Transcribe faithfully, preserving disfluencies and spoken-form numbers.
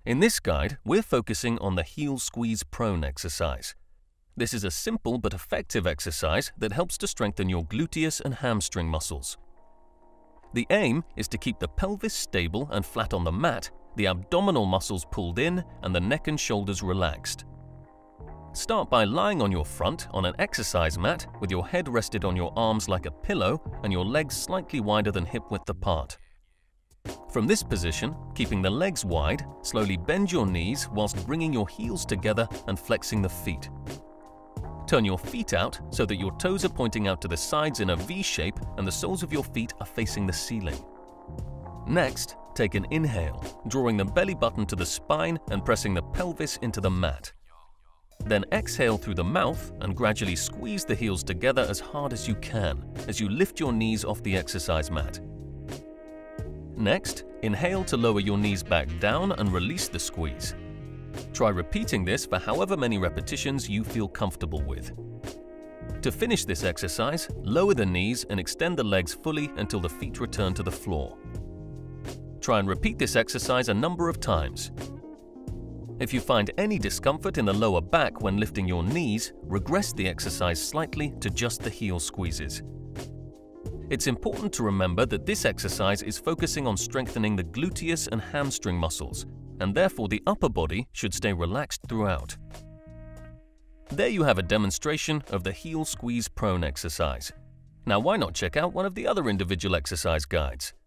In this guide, we're focusing on the heel squeeze prone exercise. This is a simple but effective exercise that helps to strengthen your gluteus and hamstring muscles. The aim is to keep the pelvis stable and flat on the mat, the abdominal muscles pulled in, and the neck and shoulders relaxed. Start by lying on your front on an exercise mat with your head rested on your arms like a pillow and your legs slightly wider than hip width apart. From this position, keeping the legs wide, slowly bend your knees whilst bringing your heels together and flexing the feet. Turn your feet out so that your toes are pointing out to the sides in a V shape and the soles of your feet are facing the ceiling. Next, take an inhale, drawing the belly button to the spine and pressing the pelvis into the mat. Then exhale through the mouth and gradually squeeze the heels together as hard as you can as you lift your knees off the exercise mat. Next, inhale to lower your knees back down and release the squeeze. Try repeating this for however many repetitions you feel comfortable with. To finish this exercise, lower the knees and extend the legs fully until the feet return to the floor. Try and repeat this exercise a number of times. If you find any discomfort in the lower back when lifting your knees, regress the exercise slightly to just the heel squeezes. It's important to remember that this exercise is focusing on strengthening the gluteus and hamstring muscles, and therefore the upper body should stay relaxed throughout. There you have a demonstration of the heel squeeze prone exercise. Now why not check out one of the other individual exercise guides?